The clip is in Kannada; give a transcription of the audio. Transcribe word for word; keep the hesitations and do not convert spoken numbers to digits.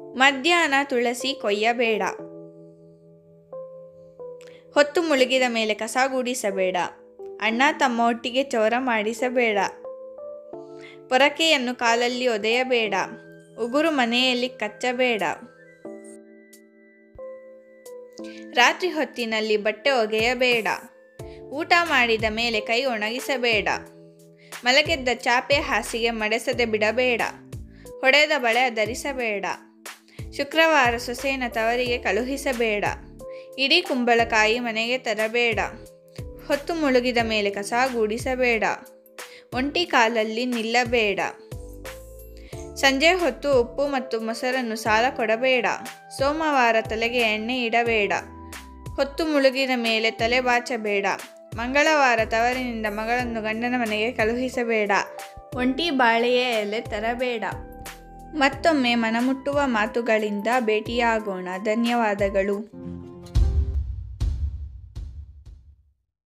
ಮಧ್ಯಾಹ್ನ ತುಳಸಿ ಕೊಯ್ಯಬೇಡ. ಹೊತ್ತು ಮುಳುಗಿದ ಮೇಲೆ ಕಸ ಗೂಡಿಸಬೇಡ. ಅಣ್ಣ ತಮ್ಮ ಒಟ್ಟಿಗೆ ಚೌರ ಮಾಡಿಸಬೇಡ. ಪೊರಕೆಯನ್ನು ಕಾಲಲ್ಲಿ ಒದೆಯಬೇಡ. ಉಗುರು ಮನೆಯಲ್ಲಿ ಕಚ್ಚಬೇಡ. ರಾತ್ರಿ ಹೊತ್ತಿನಲ್ಲಿ ಬಟ್ಟೆ ಒಗೆಯಬೇಡ. ಊಟ ಮಾಡಿದ ಮೇಲೆ ಕೈ ಒಣಗಿಸಬೇಡ. ಮಲಗೆದ್ದ ಚಾಪೆ ಹಾಸಿಗೆ ಮಡೆಸದೆ ಬಿಡಬೇಡ. ಹೊಡೆದ ಬಳೆ ಧರಿಸಬೇಡ. ಶುಕ್ರವಾರ ಸೊಸೆನ ತವರಿಗೆ ಕಳುಹಿಸಬೇಡ. ಇಡೀ ಕುಂಬಳಕಾಯಿ ಮನೆಗೆ ತರಬೇಡ. ಹೊತ್ತು ಮುಳುಗಿದ ಮೇಲೆ ಕಸ ಗೂಡಿಸಬೇಡ. ಒಂಟಿ ಕಾಲಲ್ಲಿ ನಿಲ್ಲಬೇಡ. ಸಂಜೆ ಹೊತ್ತು ಉಪ್ಪು ಮತ್ತು ಮೊಸರನ್ನು ಸಾಲ ಕೊಡಬೇಡ. ಸೋಮವಾರ ತಲೆಗೆ ಎಣ್ಣೆ ಇಡಬೇಡ. ಹೊತ್ತು ಮುಳುಗಿದ ಮೇಲೆ ತಲೆ ಬಾಚಬೇಡ. ಮಂಗಳವಾರ ತವರಿನಿಂದ ಮಗಳನ್ನು ಗಂಡನ ಮನೆಗೆ ಕಳುಹಿಸಬೇಡ. ಒಂಟಿ ಬಾಳೆಯ ಎಲೆ ತರಬೇಡ. ಮತ್ತೊಮ್ಮೆ ಮನಮುಟ್ಟುವ ಮಾತುಗಳಿಂದ ಭೇಟಿಯಾಗೋಣ. ಧನ್ಯವಾದಗಳು.